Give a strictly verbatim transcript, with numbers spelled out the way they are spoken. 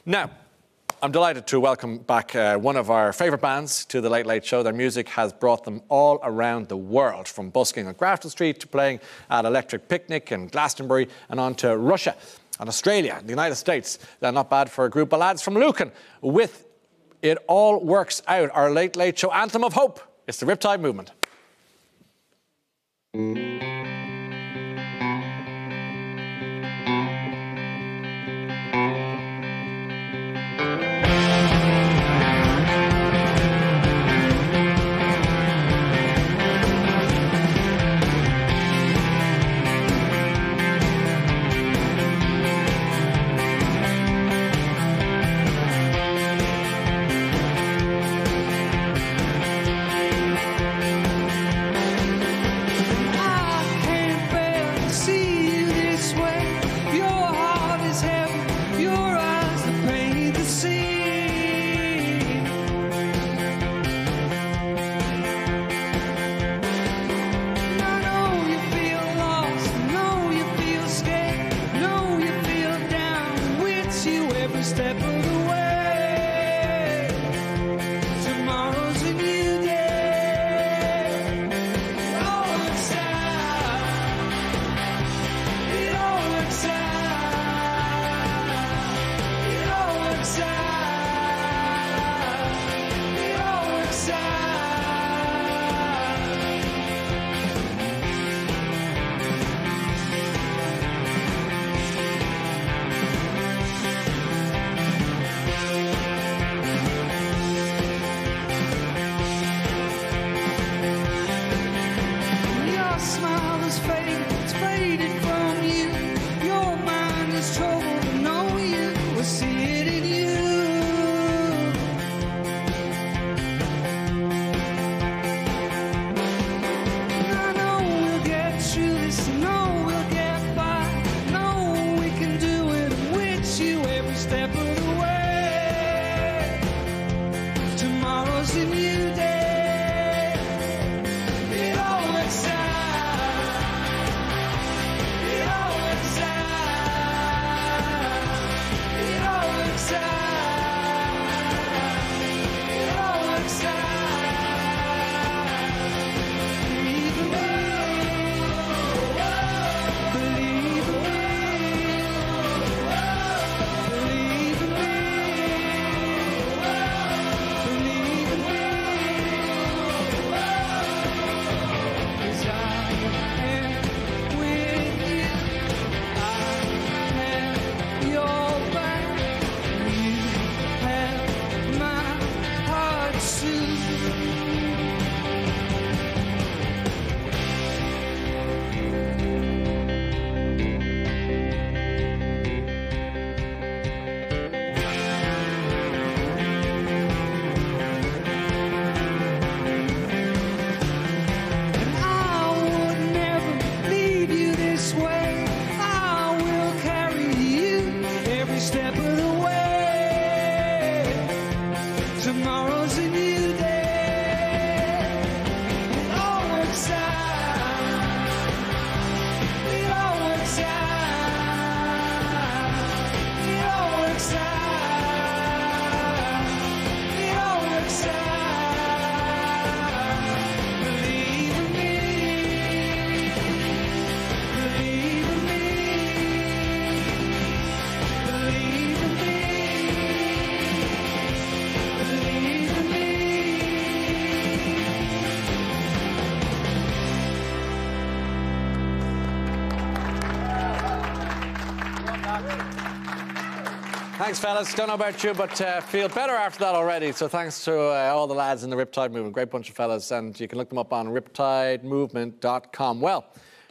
Now, I'm delighted to welcome back uh, one of our favourite bands to the Late Late Show. Their music has brought them all around the world, from busking on Grafton Street to playing at Electric Picnic in Glastonbury and on to Russia and Australia, the United States. They're not bad for a group of lads from Lucan with It All Works Out, our Late Late Show anthem of hope. It's the Riptide movement. Step of the way, tomorrow's a new day. It all works out, it all works out, it all works out, it all works out. Step of the way, tomorrow's a new day. It all works out, it all works out, it all works out, it all works out. Believe in me, believe in me. Step of the way, tomorrow's a new day. It all works out, it all works out, it all works out, it all works out. Believe in me, believe in me. Thanks, fellas. Don't know about you, but uh, feel better after that already. So thanks to uh, all the lads in the Riptide movement. Great bunch of fellas. And you can look them up on riptide movement dot com. Well,